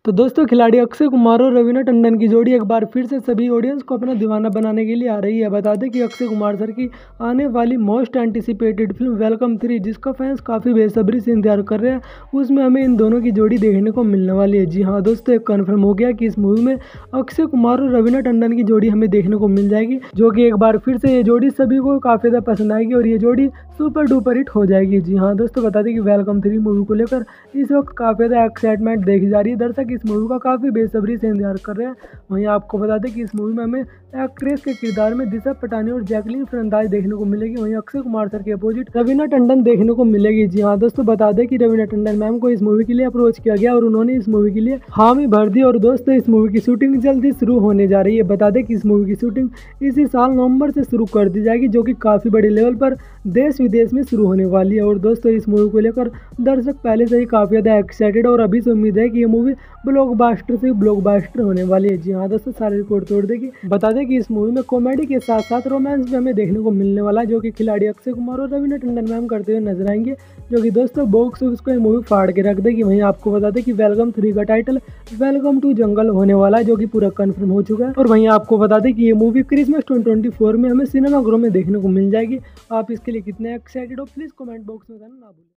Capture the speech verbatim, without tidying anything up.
तो दोस्तों खिलाड़ी अक्षय कुमार और रवीना टंडन की जोड़ी एक बार फिर से सभी ऑडियंस को अपना दीवाना बनाने के लिए आ रही है। बता दें कि अक्षय कुमार सर की आने वाली most anticipated film welcome three, जिसका फैंस काफ़ी बेसब्री से इंतजार कर रहे हैं, उसमें हमें इन दोनों की जोड़ी देखने को मिलने वाली है। जी हाँ दोस्तों, एक कन्फर्म हो गया कि इस मूवी में अक्षय कुमार और रवीना टंडन की जोड़ी हमें देखने को मिल जाएगी, जो कि एक बार फिर से ये जोड़ी सभी को काफ़ी ज़्यादा पसंद आएगी और ये जोड़ी सुपर डुपर हिट हो जाएगी। जी हाँ दोस्तों, बता दें कि वेलकम थ्री मूवी को लेकर इस वक्त काफ़ी ज़्यादा एक्साइटमेंट देखी जा रही है। दर्शक इस मूवी का काफ़ी बेसब्री से इंतजार कर रहे हैं। वहीं आपको बता दें कि इस मूवी में हमें एक्ट्रेस के किरदार में दिशा पटानी और जैकलीन फर्नांडीज देखने को मिलेगी। वहीं अक्षय कुमार सर के अपोजिट रवीना टंडन देखने को मिलेगी। जी हाँ दोस्तों, बता दें कि रवीना टंडन मैम को इस मूवी के लिए अप्रोच किया गया और उन्होंने इस मूवी के लिए हामी भर दी। और दोस्तों इस मूवी की शूटिंग जल्दी शुरू होने जा रही है। बता दें कि इस मूवी की शूटिंग इसी साल नवंबर से शुरू कर दी जाएगी, जो कि काफ़ी बड़े लेवल पर देश विदेश में शुरू होने वाली है। और दोस्तों इस मूवी को लेकर दर्शक पहले से ही काफ़ी ज़्यादा एक्साइटेड और अभी से उम्मीद है कि ये मूवी ब्लॉकबस्टर से ब्लॉकबस्टर होने वाली है। जी हाँ दोस्तों, सारे रिकॉर्ड तोड़ देगी। बता दें कि इस मूवी में कॉमेडी के साथ साथ रोमांस भी हमें देखने को मिलने वाला है, जो कि खिलाड़ी अक्षय कुमार और रवीना टंडन मैम करते हुए नजर आएंगे, जो कि दोस्तों बॉक्स ऑफिस को ये मूवी फाड़ के रख देगी। वहीं आपको बता दें कि वेलकम थ्री का टाइटल वेलकम टू जंगल होने वाला है, जो कि पूरा कंफर्म हो चुका है। और वहीं आपको बता दें कि ये movie Christmas twenty twenty four में हमें सिनेमाघरों में देखने को मिल जाएगी। आप इसके लिए कितने एक्साइटेड हो, प्लीज कमेंट बॉक्स में बताना ना भूलें।